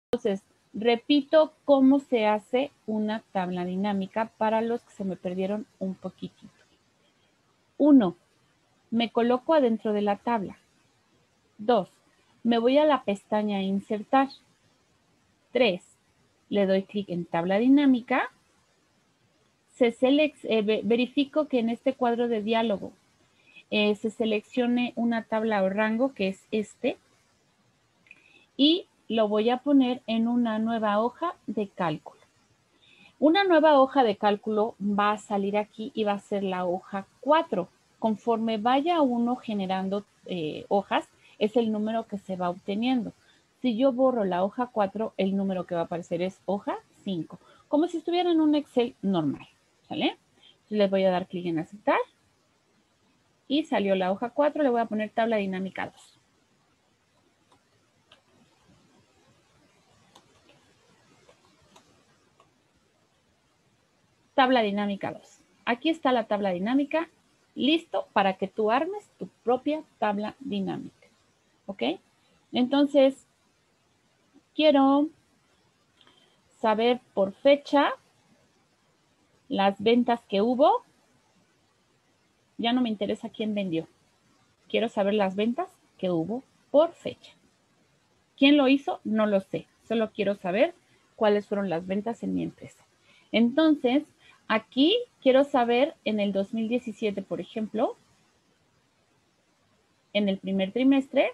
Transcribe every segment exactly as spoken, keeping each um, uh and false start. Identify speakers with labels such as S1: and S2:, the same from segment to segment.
S1: Entonces, repito cómo se hace una tabla dinámica para los que se me perdieron un poquitito. Uno, me coloco adentro de la tabla. Dos, me voy a la pestaña Insertar. Tres, le doy clic en Tabla dinámica. Se selec eh, verifico que en este cuadro de diálogo eh, se seleccione una tabla o rango, que es este, y lo voy a poner en una nueva hoja de cálculo. Una nueva hoja de cálculo va a salir aquí y va a ser la hoja cuatro. Conforme vaya uno generando eh, hojas, es el número que se va obteniendo. Si yo borro la hoja cuatro, el número que va a aparecer es hoja cinco, como si estuviera en un Excel normal, ¿sale? Entonces les voy a dar clic en aceptar y salió la hoja cuatro, le voy a poner tabla dinámica dos. Tabla dinámica dos. Aquí está la tabla dinámica, listo para que tú armes tu propia tabla dinámica. ¿Ok? Entonces, quiero saber por fecha las ventas que hubo. Ya no me interesa quién vendió. Quiero saber las ventas que hubo por fecha. ¿Quién lo hizo? No lo sé. Solo quiero saber cuáles fueron las ventas en mi empresa. Entonces, aquí quiero saber en el dos mil diecisiete, por ejemplo, en el primer trimestre,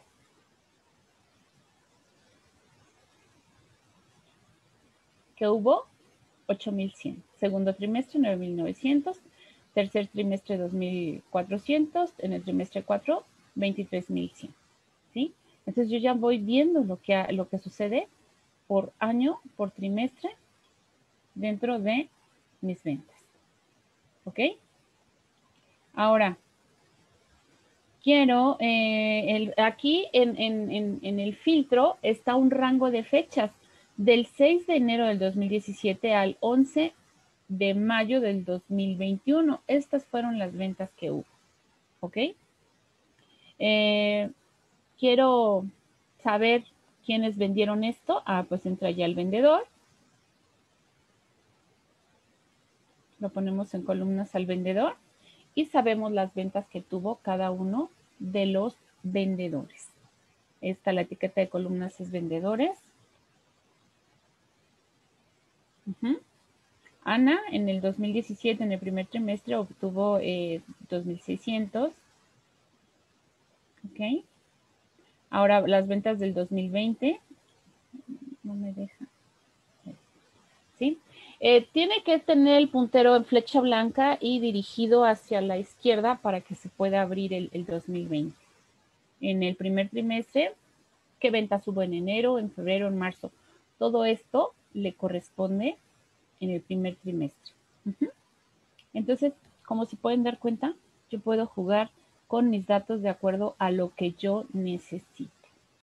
S1: que hubo ocho mil cien. Segundo trimestre, nueve mil novecientos. Tercer trimestre, dos mil cuatrocientos. En el trimestre cuatro, veintitrés mil cien. ¿Sí? Entonces yo ya voy viendo lo que, lo que sucede por año, por trimestre, dentro de mis ventas. ¿Ok? Ahora, quiero, eh, el, aquí en, en, en, en el filtro está un rango de fechas del seis de enero del dos mil diecisiete al once de mayo del dos mil veintiuno. Estas fueron las ventas que hubo. ¿Ok? Eh, quiero saber quiénes vendieron esto. Ah, pues entra ya el vendedor. Lo ponemos en columnas al vendedor y sabemos las ventas que tuvo cada uno de los vendedores. Esta, la etiqueta de columnas es vendedores. Uh-huh. Ana, en el dos mil diecisiete, en el primer trimestre, obtuvo eh, dos mil seiscientos. Ok. Ahora, las ventas del dos mil veinte. No me deja. ¿Sí? Eh, tiene que tener el puntero en flecha blanca y dirigido hacia la izquierda para que se pueda abrir el, el dos mil veinte. En el primer trimestre, ¿qué ventas hubo en enero, en febrero, en marzo? Todo esto le corresponde en el primer trimestre. Uh-huh. Entonces, como se pueden dar cuenta, yo puedo jugar con mis datos de acuerdo a lo que yo necesito.